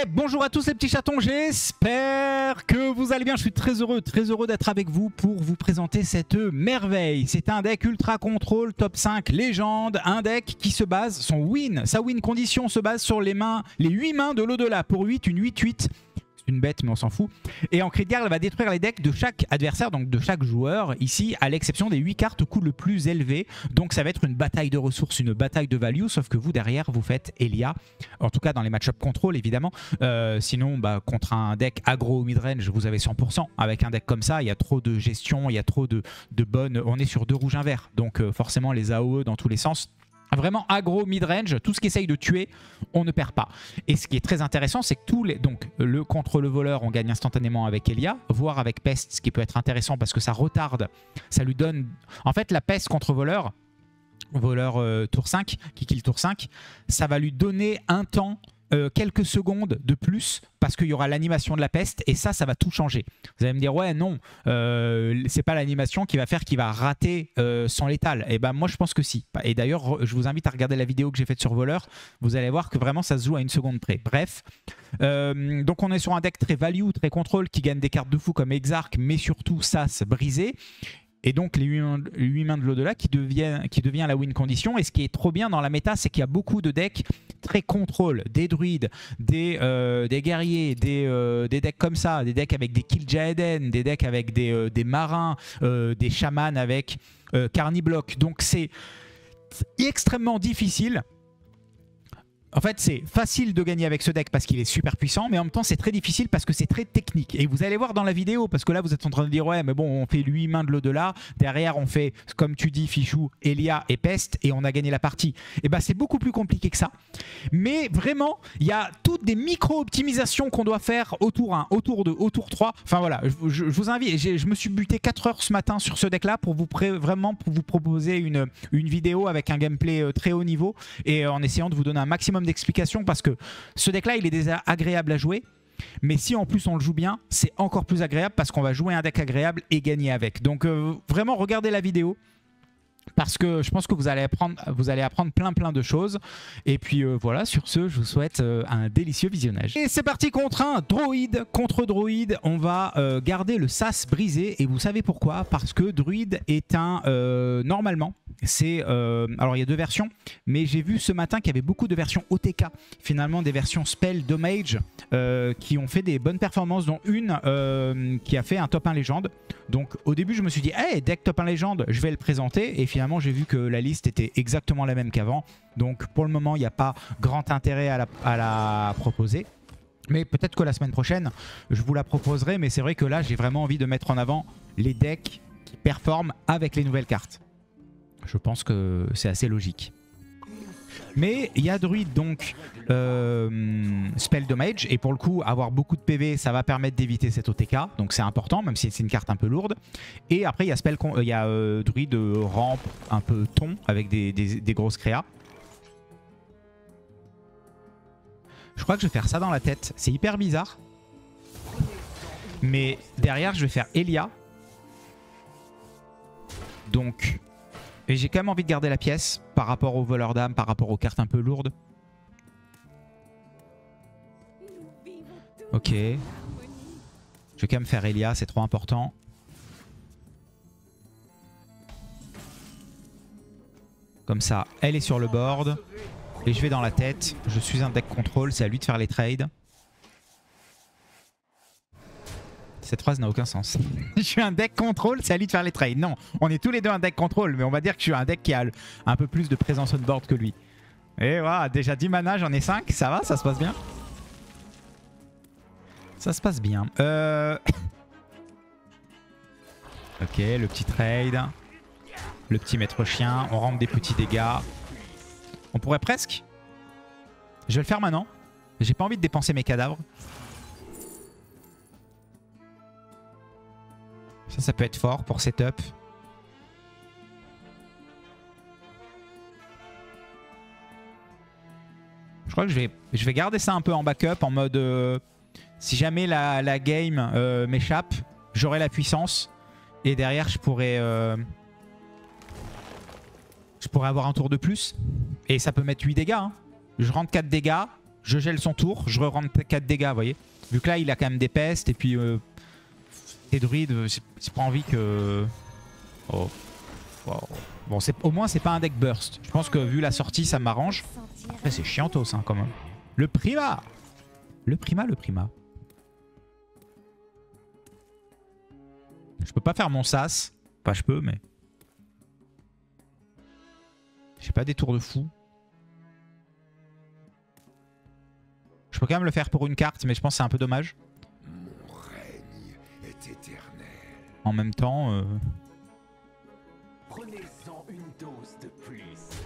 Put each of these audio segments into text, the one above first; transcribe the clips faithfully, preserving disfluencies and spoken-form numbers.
bonjour à tous les petits chatons, j'espère que vous allez bien. Je suis très heureux, très heureux d'être avec vous pour vous présenter cette merveille. C'est un deck Ultra Control top cinq légende, un deck qui se base, son win, sa win condition se base sur les mains, les huit mains de l'au-delà. Pour huit, une huit huit. Une bête mais on s'en fout. Et en cri de guerre elle va détruire les decks de chaque adversaire, donc de chaque joueur ici, à l'exception des huit cartes au coût le plus élevé. Donc ça va être une bataille de ressources, une bataille de value, sauf que vous derrière vous faites Elia, en tout cas dans les match-up contrôle évidemment. Euh, sinon bah, contre un deck aggro ou midrange vous avez cent pour cent. Avec un deck comme ça il y a trop de gestion, il y a trop de, de bonnes, on est sur deux rouges un vert, donc euh, forcément les A O E dans tous les sens. Vraiment aggro, mid-range, tout ce qui essaye de tuer, on ne perd pas. Et ce qui est très intéressant, c'est que tous les... Donc, le contre le voleur, on gagne instantanément avec Elia, voire avec Peste, ce qui peut être intéressant parce que ça retarde, ça lui donne... En fait, la Peste contre voleur, voleur euh, tour cinq, qui kill tour cinq, ça va lui donner un temps... Euh, quelques secondes de plus parce qu'il y aura l'animation de la peste et ça, ça va tout changer. Vous allez me dire, ouais, non, euh, c'est pas l'animation qui va faire qu'il va rater euh, sans létal. Et ben moi, je pense que si. Et d'ailleurs, je vous invite à regarder la vidéo que j'ai faite sur voleur. Vous allez voir que vraiment, ça se joue à une seconde près. Bref, euh, donc on est sur un deck très value, très contrôle, qui gagne des cartes de fou comme Exarch, mais surtout Sas brisé. Et donc les huit mains de l'au-delà qui devient, qui devient la win condition. Et ce qui est trop bien dans la méta, c'est qu'il y a beaucoup de decks très contrôle, des druides, des, euh, des guerriers, des, euh, des decks comme ça, des decks avec des Kil'jaeden, des decks avec des, euh, des marins, euh, des chamans avec euh, Carniblock. Donc c'est extrêmement difficile. En fait, c'est facile de gagner avec ce deck parce qu'il est super puissant, mais en même temps, c'est très difficile parce que c'est très technique. Et vous allez voir dans la vidéo, parce que là, vous êtes en train de dire, ouais, mais bon, on fait huit mains de l'au-delà. Derrière, on fait, comme tu dis, Fichou, Elia et Peste, et on a gagné la partie. Et ben, c'est beaucoup plus compliqué que ça. Mais vraiment, il y a toutes des micro-optimisations qu'on doit faire au tour un, au tour deux, au tour trois. Enfin, voilà, je, je, je vous invite. Je me suis buté quatre heures ce matin sur ce deck-là pour vous pré vraiment pour vous proposer une, une vidéo avec un gameplay très haut niveau et en essayant de vous donner un maximum d'explications parce que ce deck là il est déjà agréable à jouer, mais si en plus on le joue bien c'est encore plus agréable parce qu'on va jouer un deck agréable et gagner avec. Donc euh, vraiment regardez la vidéo parce que je pense que vous allez apprendre, vous allez apprendre plein plein de choses. Et puis euh, voilà, sur ce, je vous souhaite euh, un délicieux visionnage. Et c'est parti contre un druide. Contre druide, on va euh, garder le sas brisé. Et vous savez pourquoi? Parce que druide est un... Euh, normalement, c'est... Euh, alors il y a deux versions, mais j'ai vu ce matin qu'il y avait beaucoup de versions O T K. Finalement, des versions spell damage euh, qui ont fait des bonnes performances, dont une euh, qui a fait un top un légende. Donc au début, je me suis dit, hey, deck top un légende, je vais le présenter. Et finalement, j'ai vu que la liste était exactement la même qu'avant. Donc pour le moment, il n'y a pas grand intérêt à la, à la proposer. Mais peut-être que la semaine prochaine, je vous la proposerai. Mais c'est vrai que là, j'ai vraiment envie de mettre en avant les decks qui performent avec les nouvelles cartes. Je pense que c'est assez logique. Mais il y a druide donc euh, spell damage et pour le coup avoir beaucoup de P V ça va permettre d'éviter cette O T K, donc c'est important même si c'est une carte un peu lourde. Et après il y a, spell, il y a euh, druide euh, rampe un peu ton avec des, des, des grosses créas. Je crois que je vais faire ça dans la tête, c'est hyper bizarre. Mais derrière je vais faire Elia. Donc... Et j'ai quand même envie de garder la pièce par rapport au voleur d'âme, par rapport aux cartes un peu lourdes. Ok. Je vais quand même faire Elia, c'est trop important. Comme ça, elle est sur le board. Et je vais dans la tête. Je suis un deck contrôle, c'est à lui de faire les trades. Cette phrase n'a aucun sens. Je suis un deck contrôle, c'est à lui de faire les trades. Non, on est tous les deux un deck contrôle, mais on va dire que je suis un deck qui a un peu plus de présence on board que lui. Et voilà, déjà dix mana, j'en ai cinq. Ça va, ça se passe bien. Ça se passe bien. Euh... ok, le petit trade. Le petit maître chien. On rentre des petits dégâts. On pourrait presque. Je vais le faire maintenant. J'ai pas envie de dépenser mes cadavres. Ça, ça peut être fort pour setup. Je crois que je vais, je vais garder ça un peu en backup, en mode... Euh, si jamais la, la game euh, m'échappe, j'aurai la puissance. Et derrière, je pourrais... Euh, je pourrais avoir un tour de plus. Et ça peut mettre huit dégâts. Hein. Je rentre quatre dégâts. je gèle son tour, je re-rentre quatre dégâts, vous voyez. Vu que là, il a quand même des pestes, et puis... Euh, tes druides, j'ai pas envie que... Oh. Wow. Bon, au moins, c'est pas un deck burst. Je pense que vu la sortie, ça m'arrange. Après, c'est chiantos, hein, quand même. Le Prima. Le Prima, le Prima. Je peux pas faire mon sas. Enfin, je peux, mais... J'ai pas des tours de fou. Je peux quand même le faire pour une carte, mais je pense que c'est un peu dommage. Mon règne est éternel. En même temps... Euh... Prenez-en une dose de plus.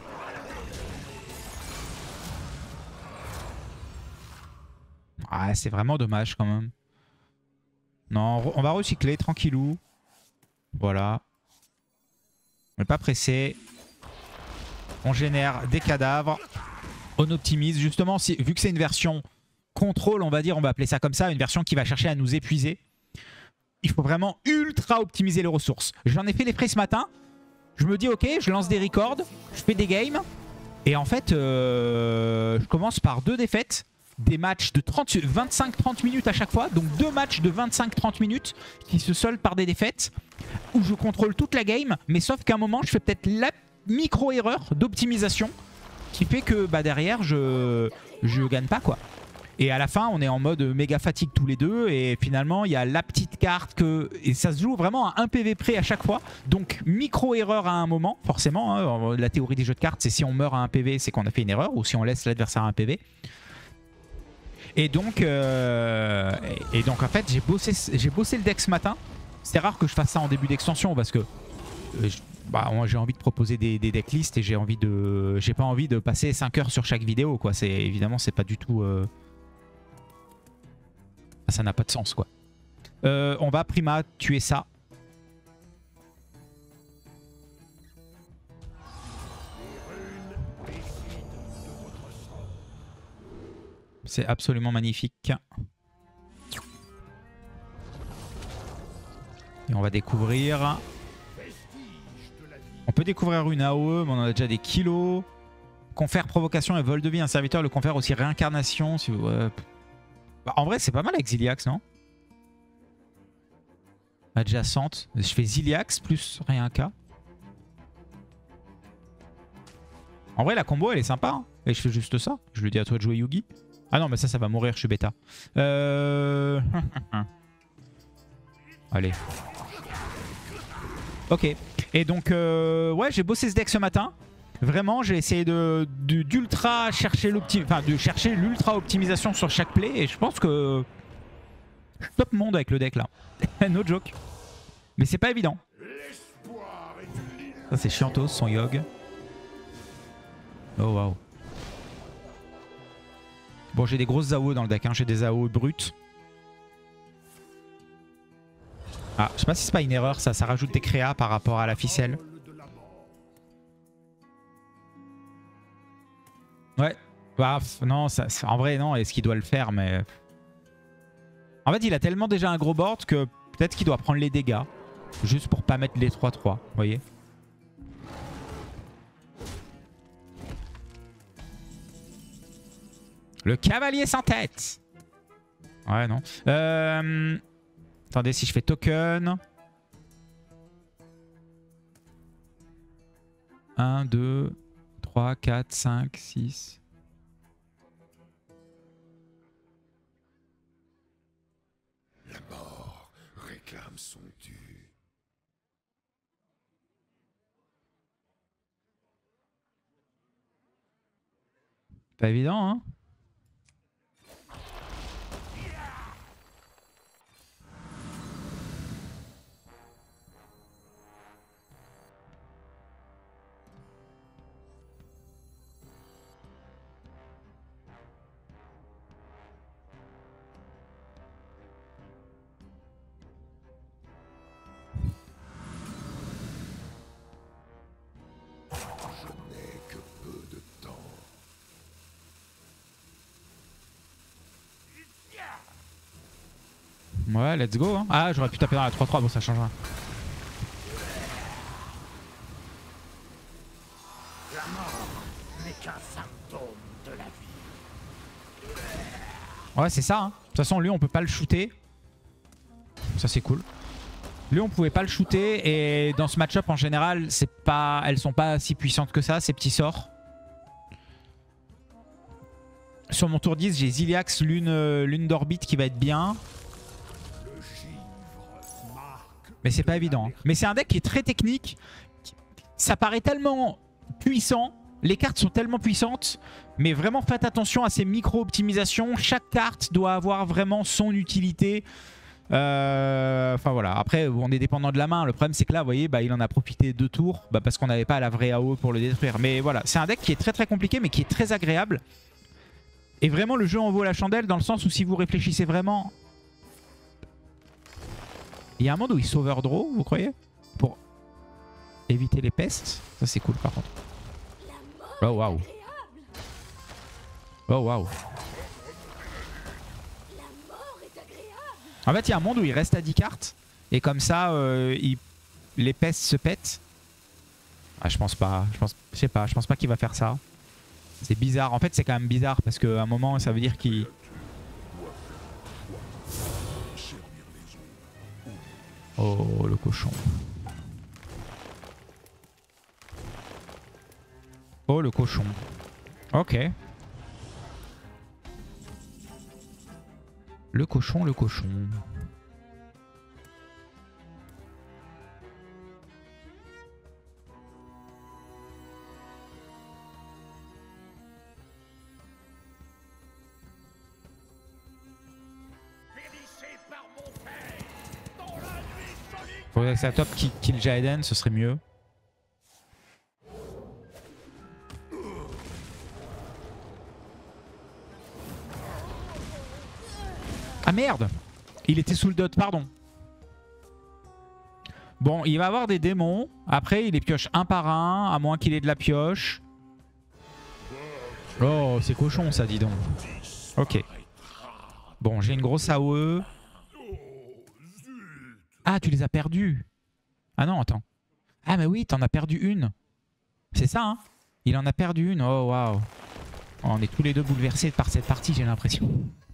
Ah, c'est vraiment dommage quand même. Non, on va recycler tranquillou. Voilà. On n'est pas pressé. On génère des cadavres. On optimise. Justement, si, vu que c'est une version contrôle, on va dire, on va appeler ça comme ça, une version qui va chercher à nous épuiser. Il faut vraiment ultra optimiser les ressources. J'en ai fait les frais ce matin. Je me dis, ok, je lance des records, je fais des games. Et en fait, euh, je commence par deux défaites. Des matchs de vingt-cinq trente minutes à chaque fois. Donc deux matchs de vingt-cinq trente minutes qui se soldent par des défaites. Où je contrôle toute la game. Mais sauf qu'à un moment, je fais peut-être la micro-erreur d'optimisation. Qui fait que bah, derrière, je je gagne pas, quoi. Et à la fin, on est en mode méga fatigue tous les deux. Et finalement, il y a la petite carte que... Et ça se joue vraiment à un P V près à chaque fois. Donc, micro-erreur à un moment, forcément. Hein. La théorie des jeux de cartes, c'est si on meurt à un P V, c'est qu'on a fait une erreur. Ou si on laisse l'adversaire à un P V. Et donc, euh... et donc en fait, j'ai bossé, j'ai bossé le deck ce matin. C'est rare que je fasse ça en début d'extension parce que... Euh, bah, j'ai envie de proposer des, des decklists et j'ai envie de... J'ai pas envie de passer cinq heures sur chaque vidéo, quoi. C'est, évidemment, c'est pas du tout... Euh... Ça n'a pas de sens, quoi. Euh, on va Prima tuer ça. C'est absolument magnifique. Et on va découvrir... On peut découvrir une A O E, mais on en a déjà des kilos. Confère provocation et vol de vie. Un serviteur le confère aussi réincarnation. Si vous... ouais. Bah, en vrai, c'est pas mal avec Ziliax, non? Adjacente. Je fais Ziliax plus Réinca. En vrai, la combo, elle est sympa. Hein. Et je fais juste ça. Je lui dis à toi de jouer Yugi. Ah non, mais ça, ça va mourir. Je suis bêta. Euh... Allez. Ok. Et donc, euh... ouais, j'ai bossé ce deck ce matin. Vraiment, j'ai essayé de d'ultra chercher l'opti, enfin de chercher l'ultra optimisation sur chaque play et je pense que je suis top monde avec le deck là. No joke. Mais c'est pas évident. Ça c'est chiantos son Yogg. Oh waouh. Bon, j'ai des grosses A O E dans le deck, hein. J'ai des A O E brutes. Ah, je sais pas si c'est pas une erreur ça, ça rajoute des créas par rapport à la ficelle. Ouais, bah, non, ça, en vrai non, est-ce qu'il doit le faire, mais... En fait, il a tellement déjà un gros board que peut-être qu'il doit prendre les dégâts. Juste pour pas mettre les trois trois, vous voyez. Le cavalier sans tête. Ouais, non. Euh... Attendez, si je fais token... un, deux... trois, quatre, cinq, six. La mort réclame son dû. Pas évident, hein? Ouais, let's go. Hein. Ah, j'aurais pu taper dans la trois trois, bon, ça change rien. La mort n'est qu'un symptôme de la vie. Ouais, c'est ça. Hein. De toute façon, lui, on peut pas le shooter. Ça, c'est cool. Lui, on pouvait pas le shooter. Et dans ce match-up, en général, c'est pas, elles sont pas si puissantes que ça, ces petits sorts. Sur mon tour dix, j'ai Ziliax, lune, lune d'orbite qui va être bien. Mais c'est pas évident. Hein. Mais c'est un deck qui est très technique. Ça paraît tellement puissant. Les cartes sont tellement puissantes. Mais vraiment, faites attention à ces micro-optimisations. Chaque carte doit avoir vraiment son utilité. Euh, enfin voilà. Après, on est dépendant de la main. Le problème, c'est que là, vous voyez, bah, il en a profité deux tours. Bah, parce qu'on n'avait pas la vraie A O pour le détruire. Mais voilà, c'est un deck qui est très très compliqué, mais qui est très agréable. Et vraiment, le jeu en vaut la chandelle dans le sens où si vous réfléchissez vraiment... Il y a un monde où il sauve draw, vous croyez? Pour éviter les pestes. Ça, c'est cool, par contre. Oh, waouh. Oh, waouh. En fait, il y a un monde où il reste à dix cartes. Et comme ça, euh, il... les pestes se pètent. Ah, je pense pas. Je pense, je sais pas. Je pense pas qu'il va faire ça. C'est bizarre. En fait, c'est quand même bizarre parce qu'à un moment, ça veut dire qu'il... Oh, le cochon. Oh, le cochon. Ok. Le cochon, le cochon. Faudrait que ça top qui kill Jaeden, ce serait mieux. Ah merde! Il était sous le dot, pardon. Bon, il va avoir des démons. Après, il les pioche un par un, à moins qu'il ait de la pioche. Oh, c'est cochon ça, dis donc. Ok. Bon, j'ai une grosse A O E. Ah, tu les as perdus. Ah non, attends. Ah mais oui, t'en as perdu une. C'est ça, hein? Il en a perdu une. Oh, waouh. On est tous les deux bouleversés par cette partie, j'ai l'impression.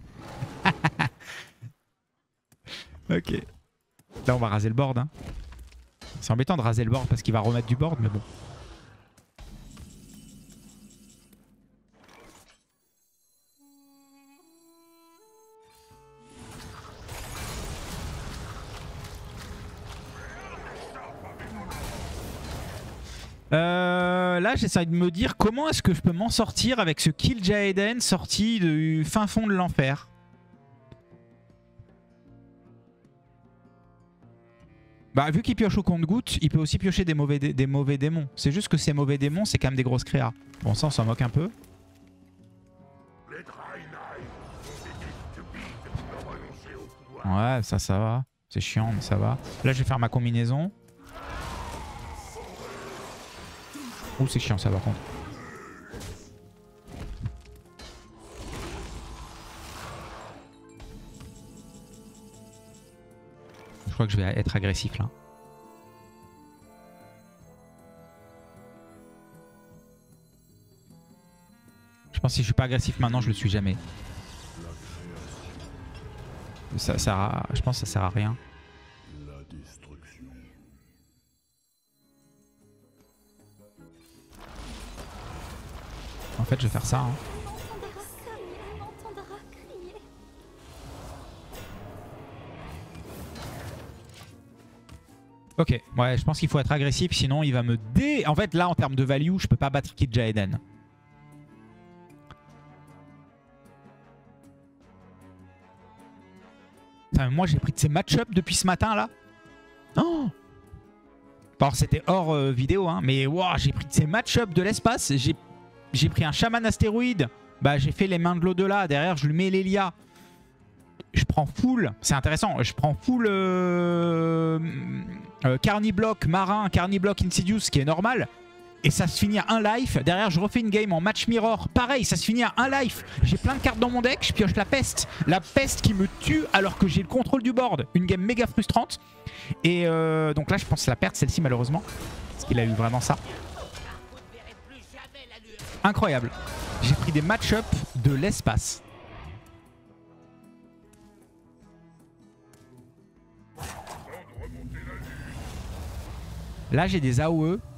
Ok. Là, on va raser le board. Hein. C'est embêtant de raser le board parce qu'il va remettre du board, mais bon. Euh, là, j'essaie de me dire comment est-ce que je peux m'en sortir avec ce Kill Jaeden sorti du fin fond de l'enfer. Bah, vu qu'il pioche au compte-gouttes, il peut aussi piocher des mauvais, dé des mauvais démons. C'est juste que ces mauvais démons, c'est quand même des grosses créas. Bon, ça, on s'en moque un peu. Ouais, ça, ça va. C'est chiant, mais ça va. Là, je vais faire ma combinaison. Ouh, c'est chiant ça par contre. Je crois que je vais être agressif là. Je pense que si je suis pas agressif maintenant, je le suis jamais. Ça sert à... Je pense que ça sert à rien. En fait, je vais faire ça. Hein. Ok, ouais, je pense qu'il faut être agressif, sinon il va me dé... En fait, là, en termes de value, je peux pas battre Kill Jaeden. Enfin, moi, j'ai pris de ces match-up depuis ce matin, là. Oh, alors, c'était hors euh, vidéo, hein, mais wow, j'ai pris de ces match-up de l'espace. J'ai... J'ai pris un chaman astéroïde. Bah, j'ai fait les mains de l'au-delà. Derrière, je lui mets l'Elia. Je prends full. C'est intéressant. Je prends full euh, euh, Carniblock marin, Carniblock Insidious, ce qui est normal. Et ça se finit à un life. Derrière, je refais une game en match mirror. Pareil, ça se finit à un life. J'ai plein de cartes dans mon deck. Je pioche la peste. La peste qui me tue alors que j'ai le contrôle du board. Une game méga frustrante. Et euh, donc là, je pense la perte, celle-ci, malheureusement. Parce qu'il a eu vraiment ça. Incroyable. J'ai pris des match-up de l'espace. Là j'ai des A O E.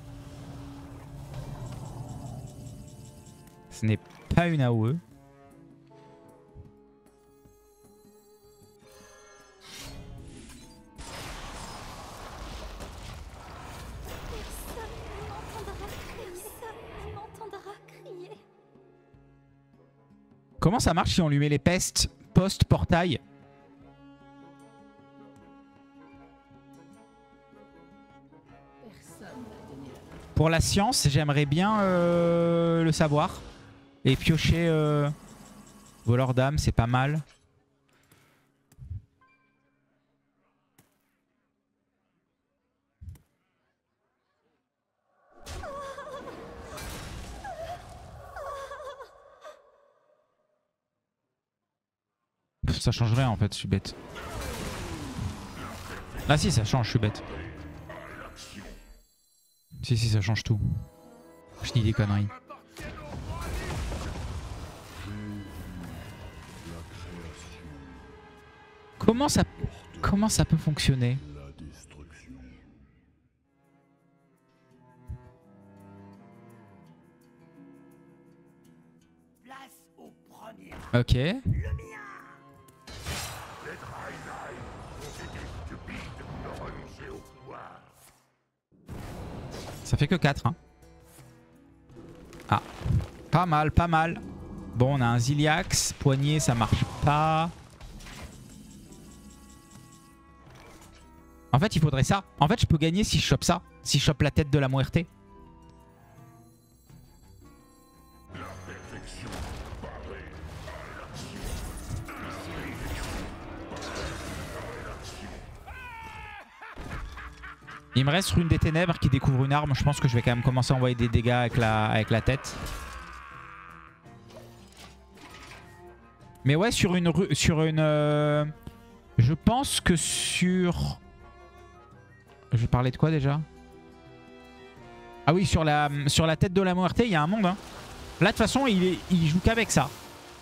Ce n'est pas une A O E. Comment ça marche si on lui met les pestes post-portail? Pour la science, j'aimerais bien euh, le savoir. Et piocher euh, voleur d'âme, c'est pas mal. Ça change rien en fait, je suis bête. Ah si, ça change, je suis bête. Si, si, ça change tout. Je dis des conneries. Comment ça, comment ça peut fonctionner? Ok. Ça fait que quatre. Hein. Ah. Pas mal, pas mal. Bon, on a un Ziliax. Poignée, ça marche pas. En fait, il faudrait ça. En fait, je peux gagner si je chope ça. Si je chope la tête de la Muerte. Il me reste Rune des Ténèbres qui découvre une arme. Je pense que je vais quand même commencer à envoyer des dégâts avec la, avec la tête. Mais ouais, sur une... Sur une euh, je pense que sur... Je vais parler de quoi déjà? Ah oui, sur la, sur la tête de la Muerte, il y a un monde. Hein. Là, de toute façon, il, est, il joue qu'avec ça.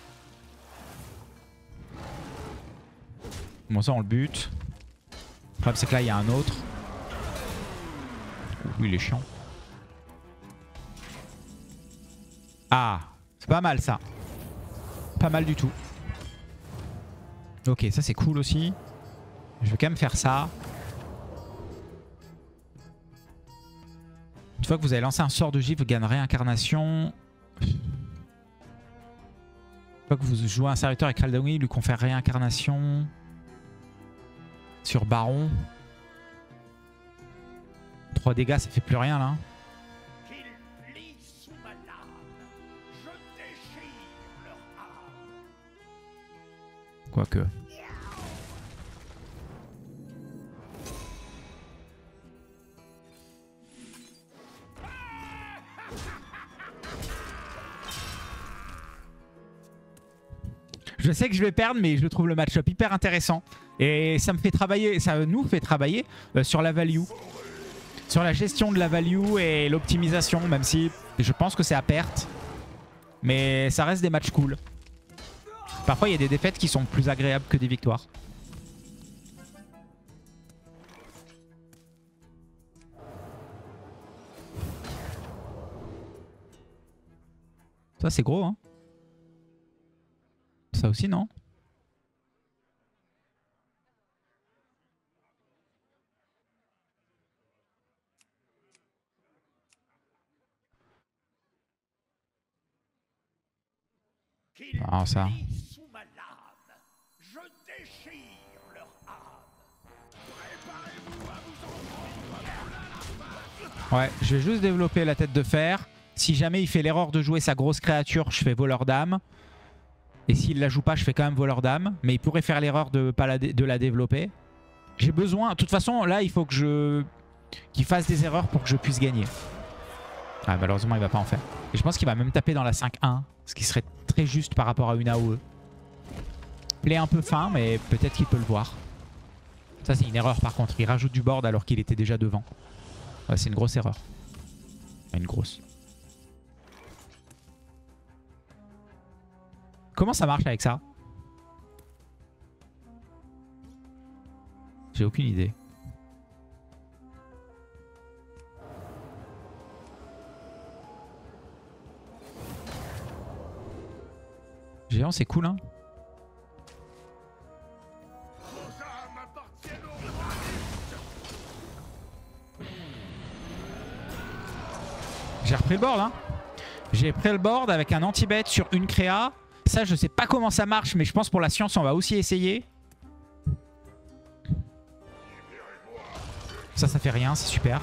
Bon, ça, on le bute. Le problème, c'est que là, il y a un autre. Ouh, il est chiant. Ah, c'est pas mal ça. Pas mal du tout. Ok, ça c'est cool aussi. Je vais quand même faire ça. Une fois que vous avez lancé un sort de gifle, vous gagnez réincarnation. Une fois que vous jouez un serviteur avec Raldawi, il lui confère réincarnation. Sur Baron. trois dégâts, ça fait plus rien là. Quoique. Je sais que je vais perdre, mais je trouve le match-up hyper intéressant. Et ça me fait travailler, ça nous fait travailler euh, sur la value. Sur la gestion de la value et l'optimisation, même si je pense que c'est à perte. Mais ça reste des matchs cool. Parfois, il y a des défaites qui sont plus agréables que des victoires. Ça, c'est gros, hein. Ça aussi, non? Ah, ça. Ouais, je vais juste développer la tête de fer. Si jamais il fait l'erreur de jouer sa grosse créature, je fais voleur d'âme. Et s'il la joue pas, je fais quand même voleur d'âme. Mais il pourrait faire l'erreur de, pas la, de la développer. J'ai besoin... De toute façon, là, il faut que je... qu'il fasse des erreurs pour que je puisse gagner. Ah, malheureusement, il va pas en faire. Et je pense qu'il va même taper dans la cinq un. Ce qui serait très juste par rapport à une A O E. Play un peu fin, mais peut-être qu'il peut le voir. Ça, c'est une erreur par contre. Il rajoute du board alors qu'il était déjà devant. Ouais, c'est une grosse erreur. Une grosse. Comment ça marche avec ça? J'ai aucune idée. géant, c'est cool, hein. J'ai repris le board, hein. J'ai pris le board avec un anti-bet sur une créa. Ça, je sais pas comment ça marche, mais je pense pour la science, on va aussi essayer. Ça, ça fait rien, c'est super.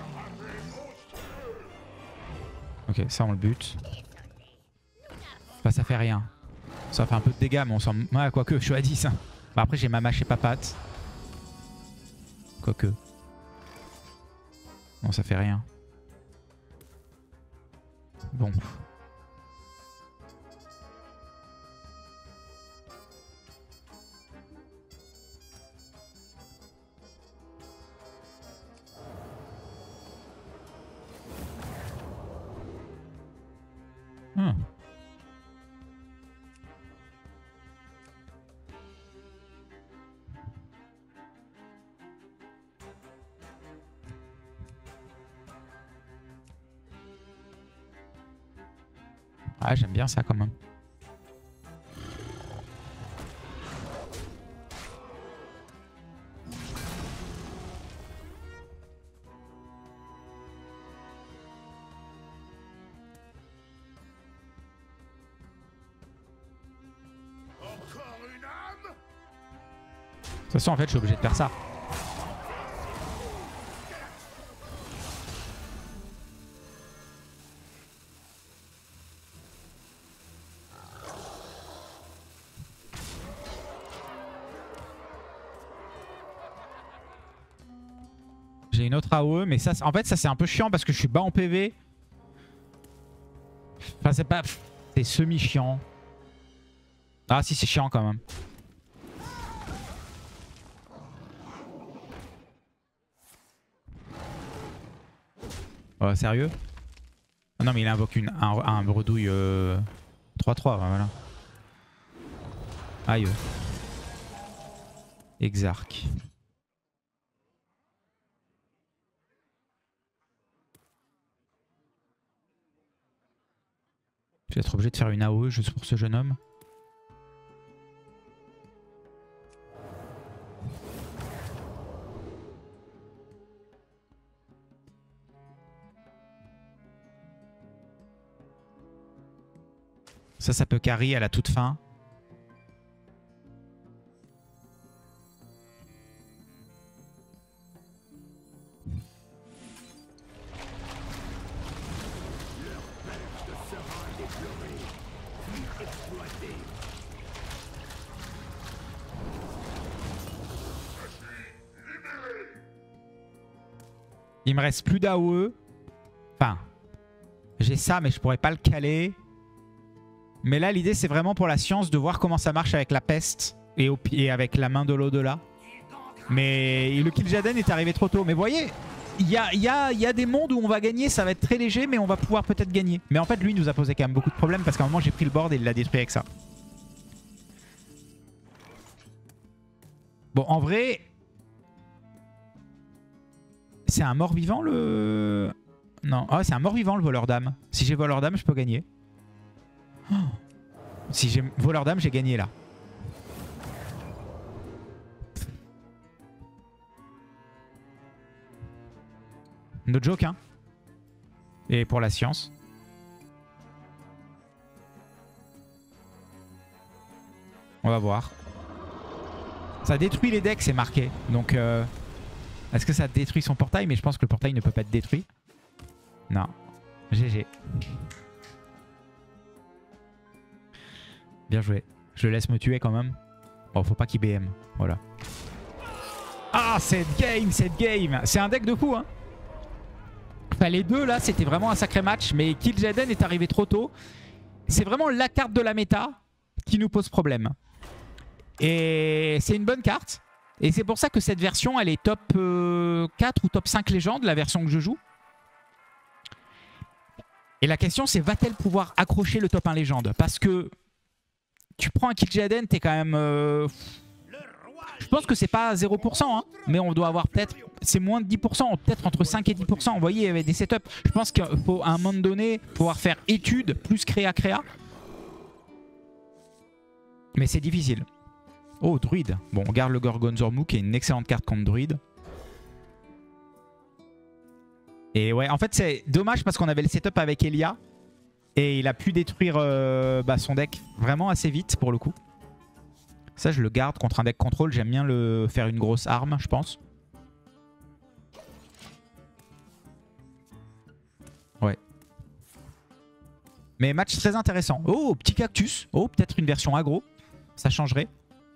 Ok, ça, on le bute. Enfin, ça fait rien. Ça fait un peu de dégâts, mais on s'en... Ouais, quoique, je suis à dix. Hein. Bah, après, j'ai ma mâche et papate. Quoique. Bon, ça fait rien. Bon. Hmm. Ah, j'aime bien ça quand même. De toute façon, en fait, je suis obligé de faire ça. J'ai une autre A O E, mais ça, en fait, ça c'est un peu chiant parce que je suis bas en P V. Enfin, c'est pas... C'est semi-chiant. Ah si, c'est chiant quand même. Oh, sérieux? Ah non, mais il invoque une, un, un bredouille euh, trois trois, voilà. Aïe. Exarch. Je vais être obligé de faire une A O E juste pour ce jeune homme. Ça, ça peut carry à la toute fin. Il me reste plus d'A O E. Enfin, j'ai ça, mais je pourrais pas le caler. Mais là, l'idée, c'est vraiment pour la science de voir comment ça marche avec la peste et, au, et avec la main de l'au-delà. Mais le Kil'jaeden est arrivé trop tôt. Mais vous voyez, il y a, y, a, y a des mondes où on va gagner, ça va être très léger, mais on va pouvoir peut-être gagner. Mais en fait, lui, nous a posé quand même beaucoup de problèmes parce qu'à un moment, j'ai pris le board et il l'a détruit avec ça. Bon, en vrai... C'est un mort-vivant, le... Non, ah, c'est un mort-vivant, le voleur d'âme. Si j'ai voleur d'âme, je peux gagner. Oh. Si j'ai voleur d'âme, j'ai gagné là. No joke, hein. Et pour la science. On va voir. Ça détruit les decks, c'est marqué. Donc, euh, est-ce que ça détruit son portail? Mais je pense que le portail ne peut pas être détruit. Non. G G. Bien joué. Je le laisse me tuer quand même. Bon, faut pas qu'il B M. Voilà. Ah, cette game, cette game. C'est un deck de fou, hein. Enfin, les deux, là, c'était vraiment un sacré match. Mais Kil'jaeden est arrivé trop tôt. C'est vraiment la carte de la méta qui nous pose problème. Et c'est une bonne carte. Et c'est pour ça que cette version, elle est top euh, quatre ou top cinq légende, la version que je joue. Et la question, c'est va-t-elle pouvoir accrocher le top un légende? Parce que tu prends un Kil'jaeden, t'es quand même... Euh... Je pense que c'est pas zéro pour cent, hein, mais on doit avoir peut-être... C'est moins de dix pour cent, peut-être entre cinq et dix pour cent. Vous voyez, il y avait des setups. Je pense qu'il faut à un moment donné pouvoir faire étude plus créa-créa. Mais c'est difficile. Oh, druide. Bon, on garde le Gorgonzormu qui est une excellente carte contre druide. Et ouais, en fait, c'est dommage parce qu'on avait le setup avec Elia. Et il a pu détruire euh, bah, son deck vraiment assez vite pour le coup. Ça, je le garde contre un deck contrôle. J'aime bien le faire une grosse arme, je pense. Ouais. Mais match très intéressant. Oh, petit cactus. Oh, peut-être une version aggro. Ça changerait.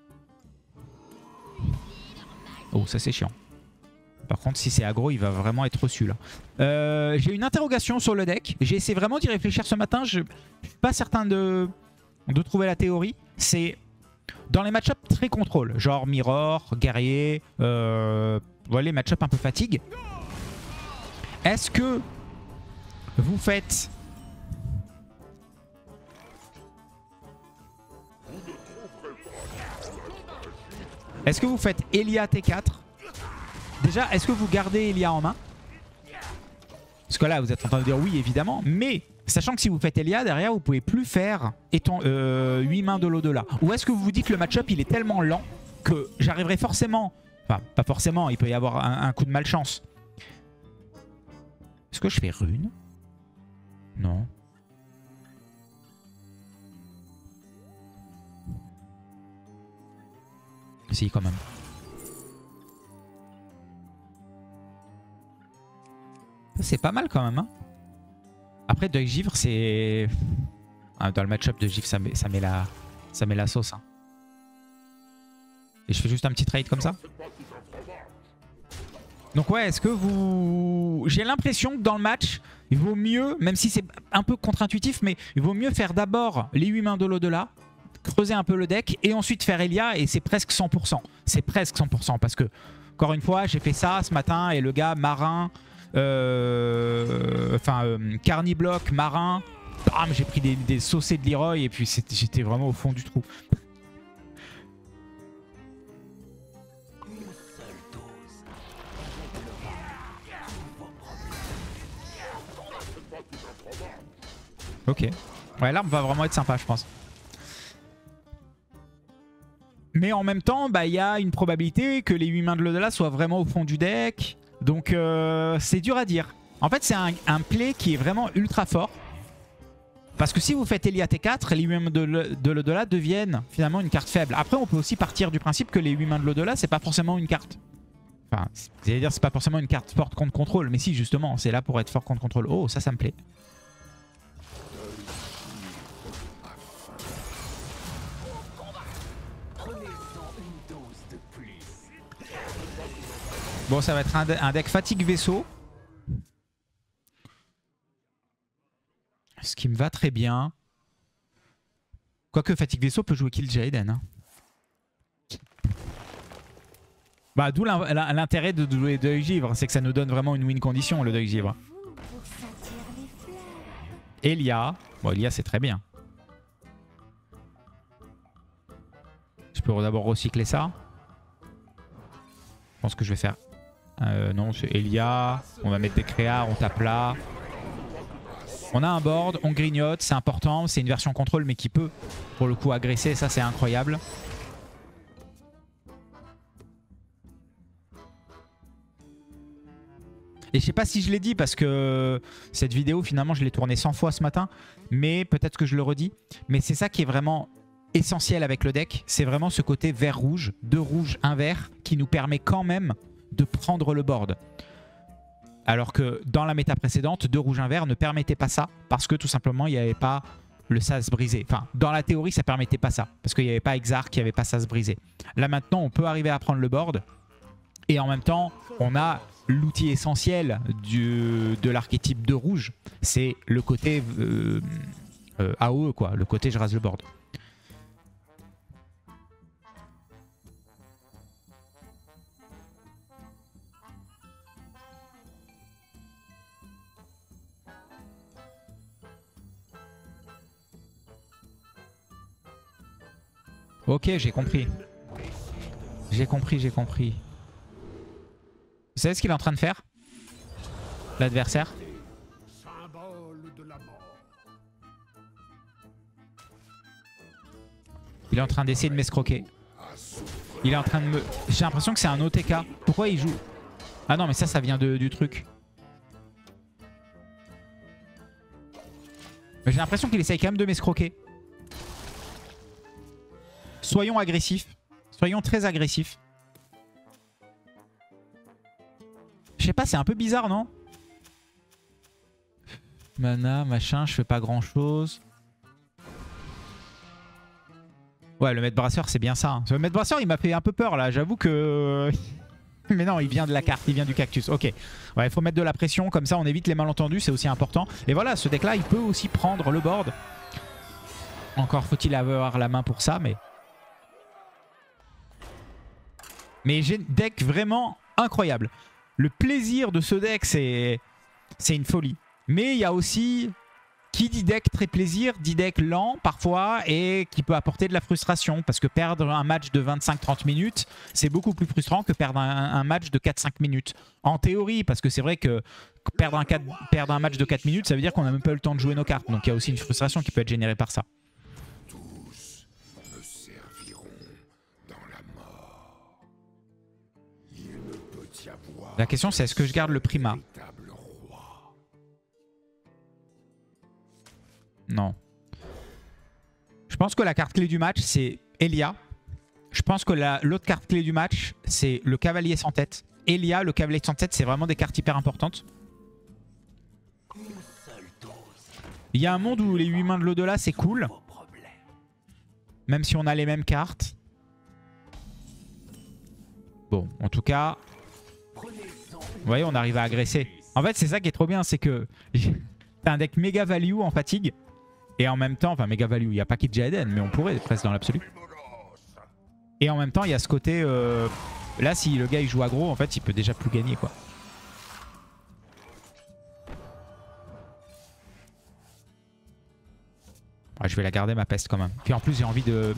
Oh, ça c'est chiant. Par contre, si c'est aggro, il va vraiment être reçu là. Euh, J'ai une interrogation sur le deck. J'ai essayé vraiment d'y réfléchir ce matin. Je ne suis pas certain de, de trouver la théorie. C'est dans les match-ups très contrôle. Genre Mirror, Guerrier, euh, voilà, les match-ups un peu fatigue. Est-ce que vous faites... Est-ce que vous faites Elia T quatre? Déjà, est-ce que vous gardez Elia en main? Parce que là, vous êtes en train de dire oui, évidemment. Mais, sachant que si vous faites Elia, derrière, vous pouvez plus faire étant, euh, huit mains de l'au-delà. Ou est-ce que vous vous dites que le match-up, il est tellement lent que j'arriverai forcément... Enfin, pas forcément, il peut y avoir un, un coup de malchance. Est-ce que je fais rune? Non. Si, quand même. C'est pas mal quand même. Hein. Après, Deuil Givre, c'est... Ah, dans le match-up de Givre, ça met, ça met, la... ça met la sauce. Hein. Et je fais juste un petit trade comme ça. Donc ouais, est-ce que vous... J'ai l'impression que dans le match, il vaut mieux, même si c'est un peu contre-intuitif, mais il vaut mieux faire d'abord les huit mains de l'au-delà, creuser un peu le deck, et ensuite faire Elia, et c'est presque cent pour cent. C'est presque cent pour cent, parce que, encore une fois, j'ai fait ça ce matin, et le gars, marin... Euh, enfin, euh, Carniblock, marin. Bam, j'ai pris des, des saucés de Leroy et puis j'étais vraiment au fond du trou. Ok. Ouais, l'arme va vraiment être sympa, je pense. Mais en même temps, bah, y a une probabilité que les huit mains de l'au-delà soient vraiment au fond du deck. Donc euh, c'est dur à dire. En fait c'est un, un play qui est vraiment ultra fort. Parce que si vous faites Elia T quatre, les huit mains de l'au-delà deviennent finalement une carte faible. Après on peut aussi partir du principe que les huit mains de l'au-delà c'est pas forcément une carte. Enfin, c'est-à-dire c'est pas forcément une carte forte contre contrôle. Mais si justement c'est là pour être fort contre contrôle. Oh ça ça me plaît. Bon, ça va être un, de un deck fatigue vaisseau. Ce qui me va très bien. Quoique fatigue vaisseau peut jouer Kill Jaden. Hein. Bah, d'où l'intérêt de jouer Deuil Givre. C'est que ça nous donne vraiment une win condition, le Deuil Givre. Elia. Bon, Elia, c'est très bien. Je peux d'abord recycler ça. Je pense que je vais faire... Euh, non, c'est Elia. On va mettre des créas, on tape là. On a un board, on grignote, c'est important. C'est une version contrôle, mais qui peut, pour le coup, agresser. Ça, c'est incroyable. Et je sais pas si je l'ai dit, parce que cette vidéo, finalement, je l'ai tournée cent fois ce matin. Mais peut-être que je le redis. Mais c'est ça qui est vraiment essentiel avec le deck. C'est vraiment ce côté vert-rouge, deux rouges, un vert, qui nous permet quand même de prendre le board. Alors que dans la méta précédente, deux rouges, un vert ne permettait pas ça parce que tout simplement il n'y avait pas le sas brisé. Enfin, dans la théorie, ça permettait pas ça parce qu'il n'y avait pas Exarch, il n'y avait pas sas brisé. Là maintenant, on peut arriver à prendre le board et en même temps, on a l'outil essentiel du, de l'archétype de rouge. C'est le côté euh, euh, A O E, quoi. Le côté je rase le board. Ok, j'ai compris. J'ai compris, j'ai compris. Vous savez ce qu'il est en train de faire? L'adversaire? Il est en train d'essayer de m'escroquer. Il est en train de me... J'ai l'impression que c'est un O T K. Pourquoi il joue? Ah non, mais ça, ça vient de, du truc. J'ai l'impression qu'il essaye quand même de m'escroquer. Soyons agressifs. Soyons très agressifs. Je sais pas, c'est un peu bizarre, non? Mana, machin, je fais pas grand chose. Ouais, le maître brasseur, c'est bien ça. Hein. Le maître brasseur, il m'a fait un peu peur là. J'avoue que... Mais non, il vient de la carte, il vient du cactus. Ok. Ouais, il faut mettre de la pression, comme ça on évite les malentendus, c'est aussi important. Et voilà, ce deck là, il peut aussi prendre le board. Encore faut-il avoir la main pour ça, mais... Mais j'ai un deck vraiment incroyable. Le plaisir de ce deck, c'est c'est une folie. Mais il y a aussi... Qui dit deck très plaisir, dit deck lent parfois et qui peut apporter de la frustration. Parce que perdre un match de vingt-cinq à trente minutes, c'est beaucoup plus frustrant que perdre un, un match de quatre à cinq minutes. En théorie, parce que c'est vrai que perdre un, quatre, perdre un match de quatre minutes, ça veut dire qu'on n'a même pas eu le temps de jouer nos cartes. Donc il y a aussi une frustration qui peut être générée par ça. Tous me serviront dans la mort. Il ne peut y avoir La question c'est est-ce que je garde le Prima? Non. Je pense que la carte clé du match, c'est Elia. Je pense que l'autre carte clé du match, c'est le cavalier sans tête. Elia, le cavalier sans tête, c'est vraiment des cartes hyper importantes. Il y a un monde où les huit mains de l'au-delà, c'est cool. Même si on a les mêmes cartes. Bon, en tout cas... Vous voyez, on arrive à agresser. En fait, c'est ça qui est trop bien, c'est que... T'as un deck méga value en fatigue. Et en même temps, enfin méga value, il n'y a pas Kid Jaden, mais on pourrait presque dans l'absolu. Et en même temps, il y a ce côté... Euh, là, si le gars il joue aggro, en fait, il peut déjà plus gagner, quoi. Ouais, je vais la garder, ma peste, quand même. Puis en plus, j'ai envie de...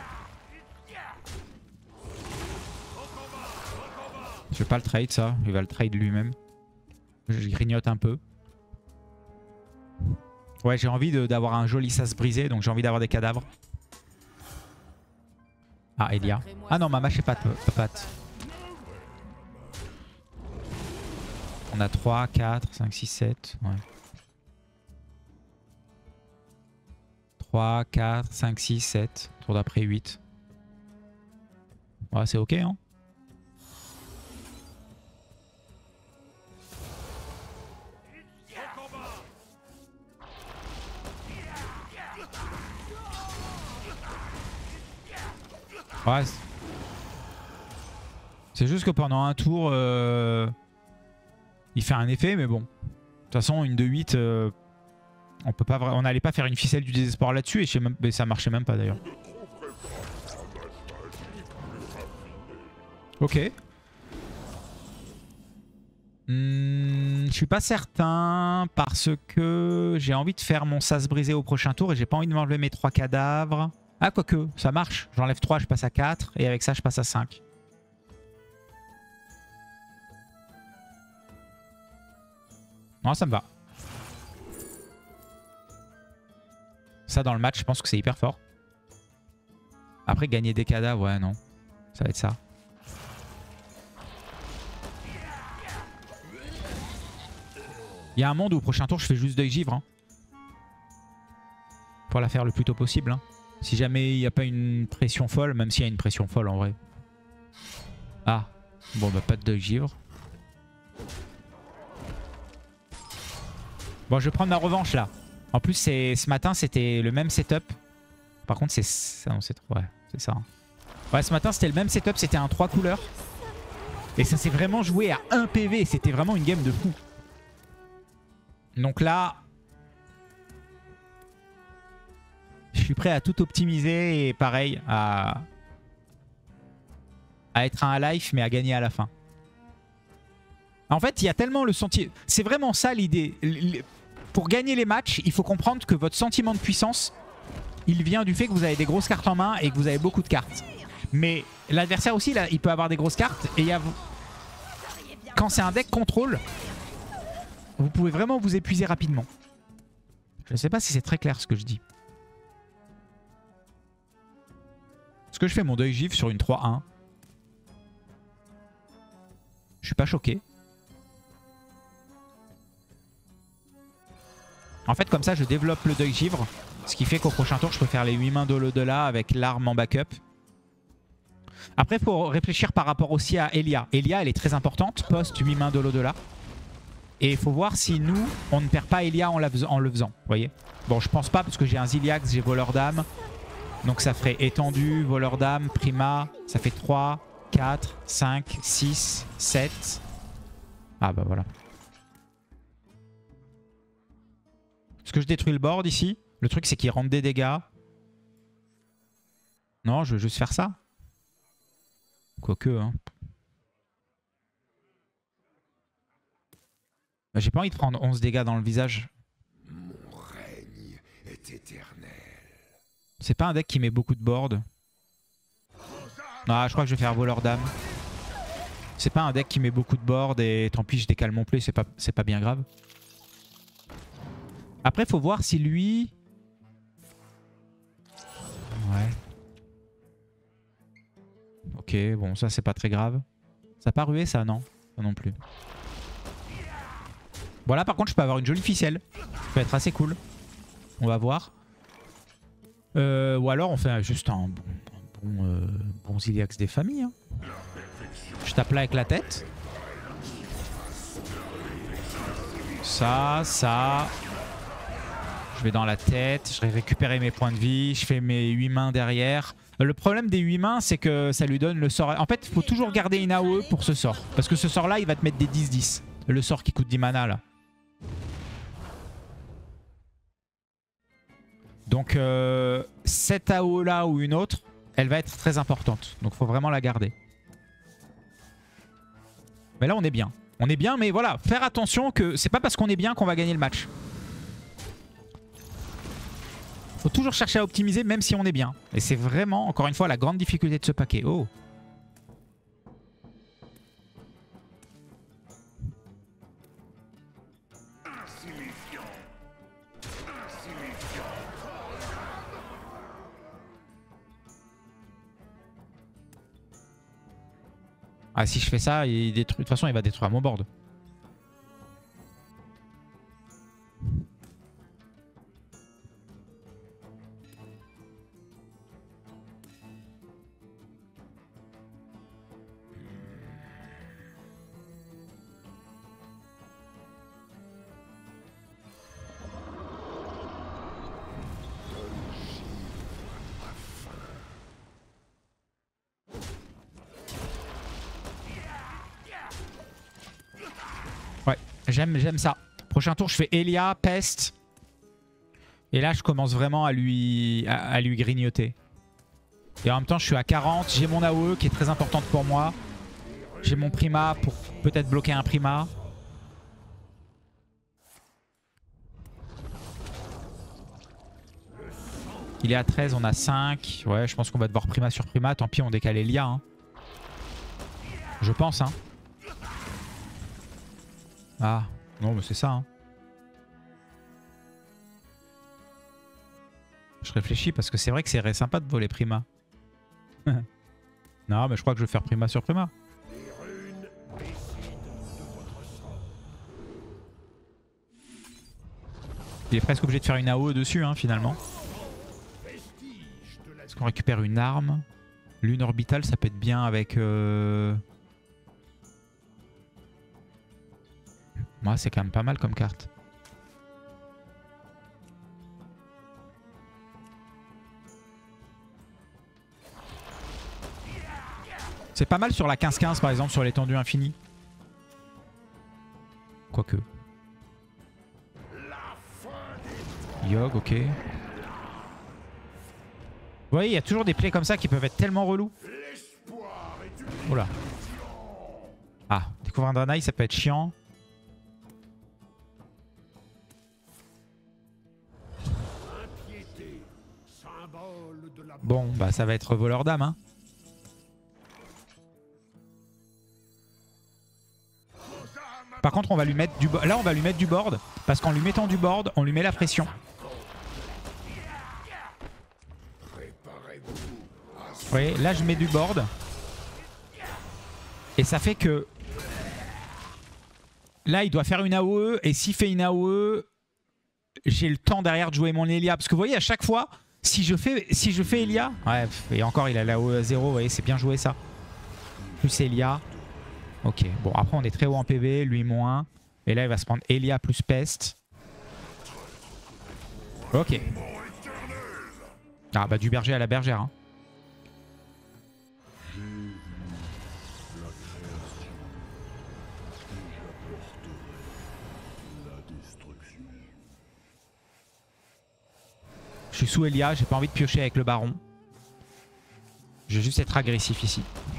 Je vais pas le trade, ça. Il va le trade lui-même. Je grignote un peu. Ouais, j'ai envie d'avoir un joli sas brisé, donc j'ai envie d'avoir des cadavres. Ah, Elia. Ah non, Mama, je sais pas, Pat. On a trois, quatre, cinq, six, sept. Ouais. trois, quatre, cinq, six, sept. Tour d'après huit. Ouais, c'est ok, hein. Ouais. C'est juste que pendant un tour, euh, il fait un effet, mais bon. De toute façon, une de huit, euh, on peut pas, on n'allait pas faire une ficelle du désespoir là-dessus, et je sais même, mais ça marchait même pas d'ailleurs. Ok. Hmm, je suis pas certain parce que j'ai envie de faire mon sas brisé au prochain tour et j'ai pas envie de m'enlever mes trois cadavres. Ah, quoique, ça marche. J'enlève trois, je passe à quatre. Et avec ça, je passe à cinq. Non, ça me va. Ça, dans le match, je pense que c'est hyper fort. Après, gagner des cadavres, ouais, non. Ça va être ça. Il y a un monde où au prochain tour, je fais juste deuil givre. Hein. Pour la faire le plus tôt possible. Hein. Si jamais il n'y a pas une pression folle, même s'il y a une pression folle en vrai. Ah, bon bah pas de deuil givre. Bon, je vais prendre ma revanche là. En plus, ce matin, c'était le même setup. Par contre, c'est... Non, c'est trop... Ouais, c'est ça. Hein. Ouais, ce matin, c'était le même setup. C'était un trois couleurs. Et ça s'est vraiment joué à un P V. C'était vraiment une game de fou. Donc là... Je suis prêt à tout optimiser et pareil, à... à être un life, mais à gagner à la fin. En fait, il y a tellement le sentiment... C'est vraiment ça l'idée. Pour gagner les matchs, il faut comprendre que votre sentiment de puissance, il vient du fait que vous avez des grosses cartes en main et que vous avez beaucoup de cartes. Mais l'adversaire aussi, là, il peut avoir des grosses cartes. Et il y a... Quand c'est un deck contrôle, vous pouvez vraiment vous épuiser rapidement. Je ne sais pas si c'est très clair ce que je dis. Est-ce que je fais mon deuil gifle sur une trois un? Je suis pas choqué. En fait, comme ça, je développe le deuil givre. Ce qui fait qu'au prochain tour, je peux faire les huit mains de l'au-delà avec l'arme en backup. Après, il faut réfléchir par rapport aussi à Elia. Elia, elle est très importante, post huit mains de l'au-delà. Et il faut voir si nous, on ne perd pas Elia en, la fais en le faisant. Vous voyez? Bon, je pense pas parce que j'ai un Ziliax, j'ai voleur d'âme. Donc ça ferait étendu, voleur d'âme, prima. Ça fait trois, quatre, cinq, six, sept. Ah bah voilà. Est-ce que je détruis le board ici? Le truc c'est qu'il rentre des dégâts. Non, je veux juste faire ça. Quoique, hein. Bah, j'ai pas envie de prendre onze dégâts dans le visage. Mon règne est éternel. C'est pas un deck qui met beaucoup de board. Ah, je crois que je vais faire voleur d'âme. C'est pas un deck qui met beaucoup de board et tant pis, je décale mon play, c'est pas, c'est pas bien grave. Après, faut voir si lui... Ouais. Ok, bon, ça c'est pas très grave. Ça a pas rué ça, non? Ça non plus. Voilà, par contre, je peux avoir une jolie ficelle. Ça peut être assez cool. On va voir. Euh, ou alors, on fait juste un bon, un bon, euh, bon Ziliax des familles. Hein. Je tape là avec la tête. Ça, ça. Je vais dans la tête. Je vais récupérer mes points de vie. Je fais mes huit mains derrière. Le problème des huit mains, c'est que ça lui donne le sort... En fait, il faut toujours garder une A O E pour ce sort. Parce que ce sort-là, il va te mettre des dix dix. Le sort qui coûte dix mana, là. Donc, euh, cette A O E-là ou une autre, elle va être très importante. Donc, il faut vraiment la garder. Mais là, on est bien. On est bien, mais voilà, faire attention que c'est pas parce qu'on est bien qu'on va gagner le match. Faut toujours chercher à optimiser même si on est bien. Et c'est vraiment, encore une fois, la grande difficulté de ce paquet. Oh. Ah, si je fais ça, il détruit... de toute façon, il va détruire mon board. J'aime, j'aime ça. Prochain tour, je fais Elia, Peste. Et là, je commence vraiment à lui, à, à lui grignoter. Et en même temps, je suis à quarante. J'ai mon A O E qui est très importante pour moi. J'ai mon Prima pour peut-être bloquer un Prima. Il est à treize, on a cinq. Ouais, je pense qu'on va devoir Prima sur Prima. Tant pis, on décale Elia. Hein. Je pense, hein. Ah, non, mais c'est ça. Hein. Je réfléchis parce que c'est vrai que c'est sympa de voler Prima. Non, mais je crois que je vais faire Prima sur Prima. Il est presque obligé de faire une A O E dessus, hein, finalement. Est-ce qu'on récupère une arme? Lune orbitale, ça peut être bien avec... Euh... Moi, c'est quand même pas mal comme carte. C'est pas mal sur la quinze quinze par exemple, sur l'étendue infinie. Quoique. Yogg, ok. Vous voyez, il y a toujours des plays comme ça qui peuvent être tellement relous. Oula. Ah, découvrir un Draenei, ça peut être chiant. Bon, bah ça va être voleur d'âme, hein. Par contre, on va lui mettre du là, on va lui mettre du board parce qu'en lui mettant du board, on lui met la pression. voyez, là je mets du board. Et ça fait que... Là il doit faire une A O E. Et s'il fait une A O E, j'ai le temps derrière de jouer mon Elia. Parce que vous voyez, à chaque fois, si je fais, si je fais Elia... Ouais, et encore il a la A O E à zéro, vous voyez, c'est bien joué ça. Plus Elia. Ok, bon après on est très haut en P V, lui moins. Et là il va se prendre Elia plus Peste. Ok. Ah bah du berger à la bergère. Hein. Je suis sous Elia, j'ai pas envie de piocher avec le baron. Je vais juste être agressif ici.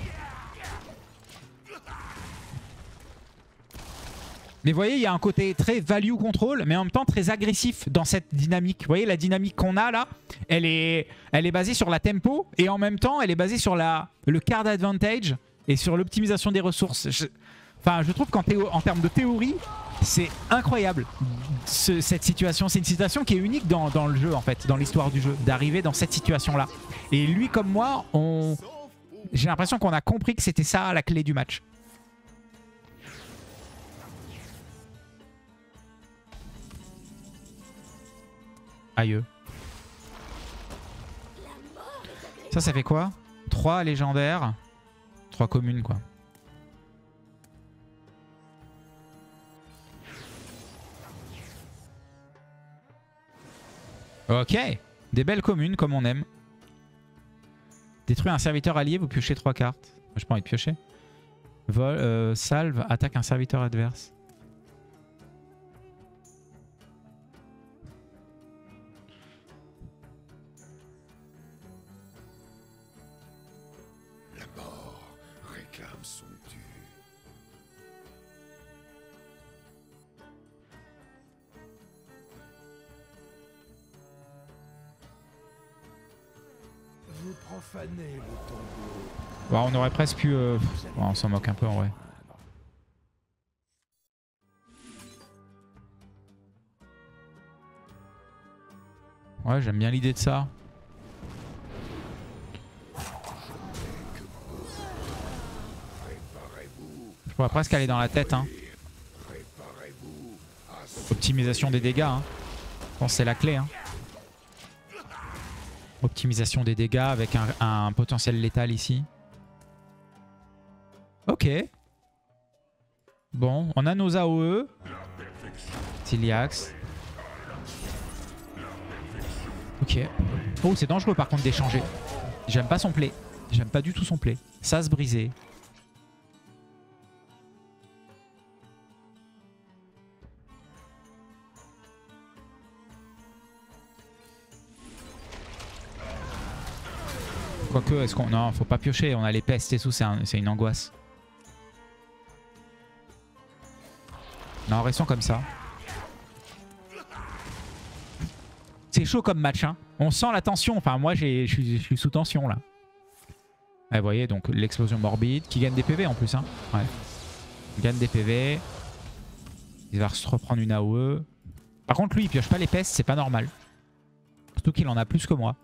Mais vous voyez, il y a un côté très value control, mais en même temps très agressif dans cette dynamique. Vous voyez, la dynamique qu'on a là, elle est, elle est basée sur la tempo, et en même temps, elle est basée sur la, le card advantage et sur l'optimisation des ressources. Je, enfin, je trouve qu'en en termes de théorie, c'est incroyable, ce, cette situation. C'est une situation qui est unique dans, dans le jeu, en fait, dans l'histoire du jeu, d'arriver dans cette situation-là. Et lui comme moi, on... j'ai l'impression qu'on a compris que c'était ça la clé du match. Aïe. Ça, ça fait quoi? trois légendaires. trois communes, quoi. Ok. Des belles communes, comme on aime. Détruire un serviteur allié, vous piochez trois cartes. J'ai pas envie de piocher. Vol, euh, salve, attaque un serviteur adverse. Son dû. Vous profanez le tombeau. Bon, on aurait presque pu... Euh... Bon, on s'en moque un peu en vrai. Ouais, j'aime bien l'idée de ça. Je pourrais presque aller dans la tête. Hein. Optimisation des dégâts. Hein. Je pense que c'est la clé. Hein. Optimisation des dégâts avec un, un potentiel létal ici. Ok. Bon, on a nos A O E. Tiliax. Ok. Oh, c'est dangereux par contre d'échanger. J'aime pas son play. J'aime pas du tout son play. Ça se briser. Quoique, est-ce qu'on... Non, faut pas piocher. On a les pestes et tout, c'est un... une angoisse. Non, restons comme ça. C'est chaud comme match. Hein. On sent la tension. Enfin, moi, je suis, suis sous tension, là. Ouais, vous voyez, donc l'explosion morbide. Qui gagne des P V, en plus. Hein. Ouais. Il gagne des P V. Il va se reprendre une A O E. Par contre, lui, il pioche pas les pestes. C'est pas normal. Surtout qu'il en a plus que moi.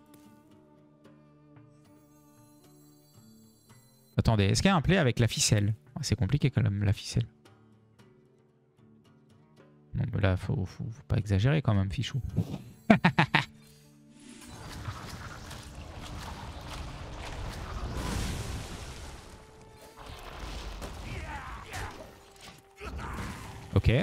Attendez, est-ce qu'il y a un play avec la ficelle? C'est compliqué quand même, la ficelle. Non, mais là, faut, faut, faut pas exagérer quand même, fichou. Ok.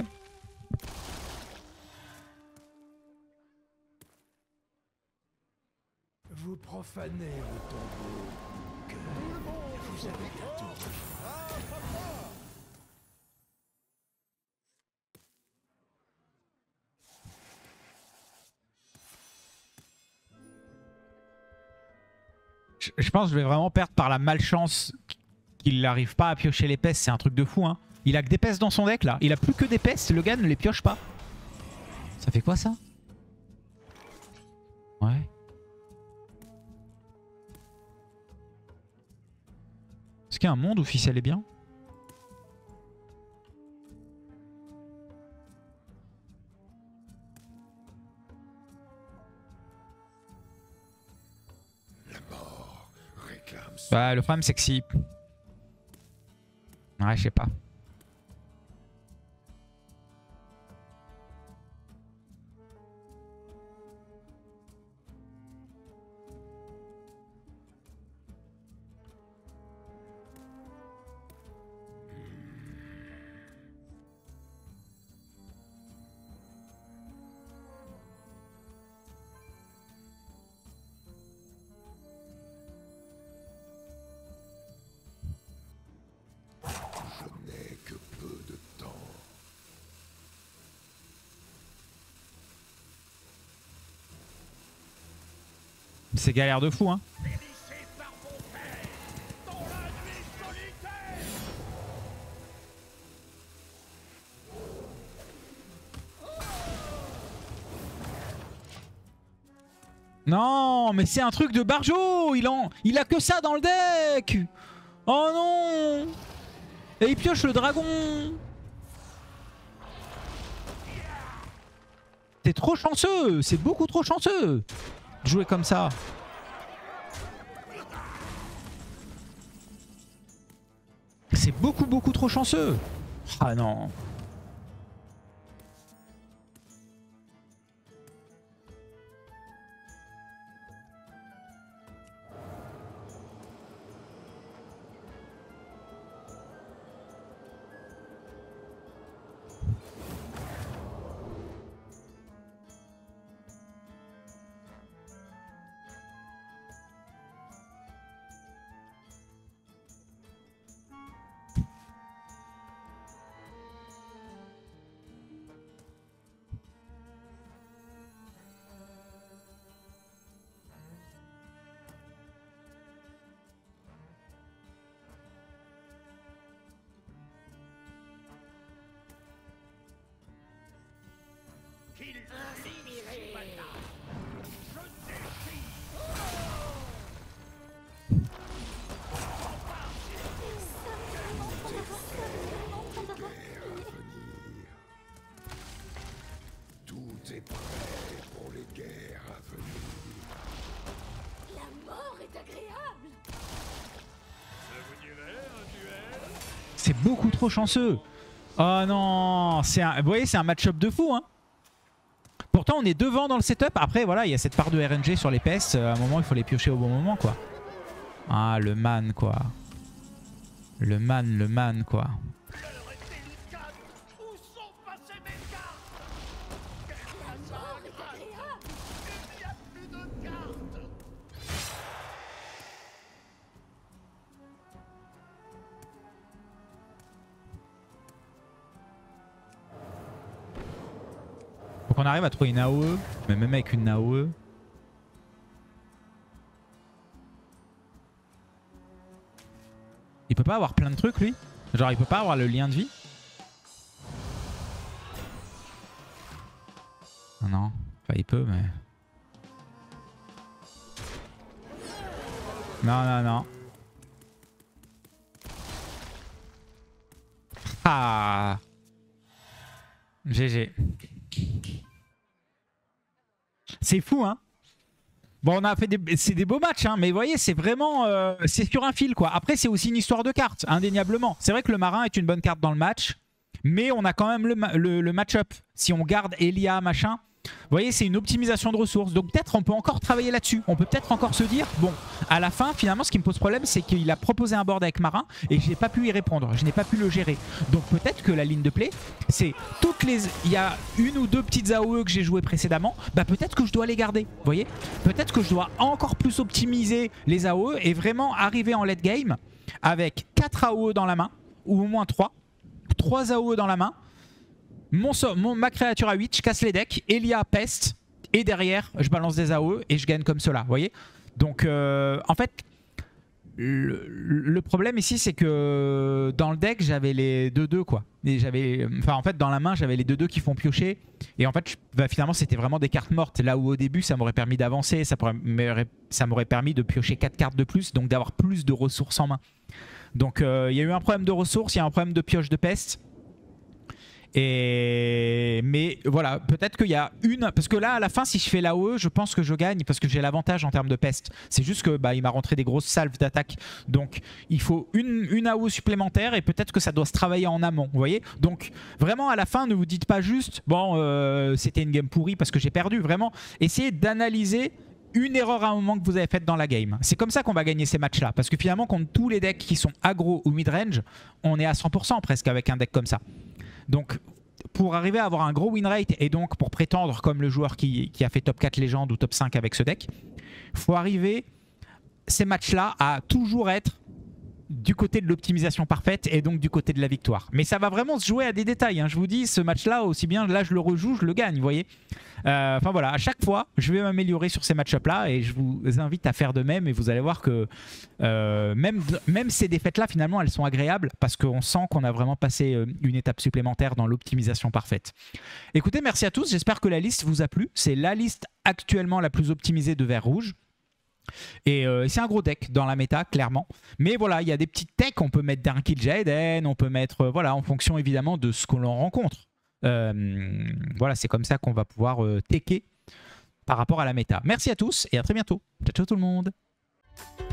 Vous profanez le tombeau. Que vous avez adoré. Je, je pense que je vais vraiment perdre par la malchance qu'il n'arrive pas à piocher les pestes. C'est un truc de fou, hein. Il a que des pestes dans son deck, là. Il a plus que des pestes. Le gars ne les pioche pas. Ça fait quoi, ça? Ouais. Est-ce qu'il y a un monde où ficelle est bien? réclame son... Bah, le problème, c'est que si... Ouais, je sais pas. Je n'ai que peu de temps. C'est galère de fou, hein. Non, mais c'est un truc de barjo. Il, en... il a que ça dans le deck. Oh non. Et il pioche le dragon. C'est trop chanceux. C'est beaucoup trop chanceux de jouer comme ça. C'est beaucoup beaucoup trop chanceux. Ah non. Tout est prêt pour les guerres à venir. La mort est agréable. C'est beaucoup trop chanceux. Oh non, c'est un... vous voyez, c'est un match-up de fou, hein. Pourtant, on est devant dans le setup. Après, voilà, il y a cette part de R N G sur les pestes. À un moment, il faut les piocher au bon moment, quoi. Ah, le man, quoi. Le man, le man, quoi. Faut qu'on arrive à trouver une A O E. Mais même avec une A O E... Il peut pas avoir plein de trucs, lui? Genre, il peut pas avoir le lien de vie? Non, non. Enfin, il peut, mais... Non, non, non. Ah. G G. C'est fou, hein. Bon, on a fait des, c'est des beaux matchs, hein, mais vous voyez, c'est vraiment... Euh, c'est sur un fil, quoi. Après, c'est aussi une histoire de cartes, indéniablement. C'est vrai que le marin est une bonne carte dans le match, mais on a quand même le, le, le match-up. Si on garde Elia, machin... Vous voyez, c'est une optimisation de ressources. Donc peut-être on peut encore travailler là-dessus. On peut peut-être encore se dire, bon, à la fin, finalement, ce qui me pose problème, c'est qu'il a proposé un board avec Marin et je n'ai pas pu y répondre. Je n'ai pas pu le gérer. Donc peut-être que la ligne de play, c'est toutes les... Il y a une ou deux petites A O E que j'ai jouées précédemment. Bah peut-être que je dois les garder. Vous voyez, peut-être que je dois encore plus optimiser les A O E et vraiment arriver en late game avec quatre A O E dans la main, ou au moins trois. trois A O E dans la main. Mon, mon, ma créature à huit, je casse les decks, Elia peste, et derrière, je balance des A O E et je gagne comme cela, vous voyez. Donc, euh, en fait, le, le problème ici, c'est que dans le deck, j'avais les deux deux, quoi. Et j'avais, enfin, en fait, dans la main, j'avais les deux deux qui font piocher. Et en fait, je, bah, finalement, c'était vraiment des cartes mortes. Là où au début, ça m'aurait permis d'avancer, ça m'aurait permis de piocher quatre cartes de plus, donc d'avoir plus de ressources en main. Donc, il euh, y a eu un problème de ressources, il y a un problème de pioche de peste. Et mais voilà, peut-être qu'il y a une, parce que là à la fin si je fais l'A O E, je pense que je gagne parce que j'ai l'avantage en termes de peste. C'est juste que bah, il m'a rentré des grosses salves d'attaque, donc il faut une, une A O E supplémentaire et peut-être que ça doit se travailler en amont, vous voyez. Donc vraiment à la fin ne vous dites pas juste bon euh, c'était une game pourrie parce que j'ai perdu. Vraiment essayez d'analyser une erreur à un moment que vous avez faite dans la game. C'est comme ça qu'on va gagner ces matchs là, parce que finalement contre tous les decks qui sont aggro ou mid range, on est à cent pour cent presque avec un deck comme ça. Donc, pour arriver à avoir un gros win rate et donc pour prétendre comme le joueur qui, qui a fait top quatre légende ou top cinq avec ce deck, il faut arriver ces matchs-là à toujours être du côté de l'optimisation parfaite et donc du côté de la victoire. Mais ça va vraiment se jouer à des détails. Hein. Je vous dis, ce match-là, aussi bien là je le rejoue, je le gagne, vous voyez. Euh, enfin voilà, à chaque fois, je vais m'améliorer sur ces match-up-là et je vous invite à faire de même et vous allez voir que euh, même, même ces défaites-là, finalement, elles sont agréables parce qu'on sent qu'on a vraiment passé une étape supplémentaire dans l'optimisation parfaite. Écoutez, merci à tous. J'espère que la liste vous a plu. C'est la liste actuellement la plus optimisée de vert rouge. Et euh, c'est un gros deck dans la méta, clairement. Mais voilà, il y a des petites techs. On peut mettre d'un kill Jaeden, on peut mettre, euh, voilà, en fonction évidemment de ce qu'on en rencontre. Euh, voilà, c'est comme ça qu'on va pouvoir euh, techer par rapport à la méta. Merci à tous et à très bientôt. Ciao, ciao tout le monde.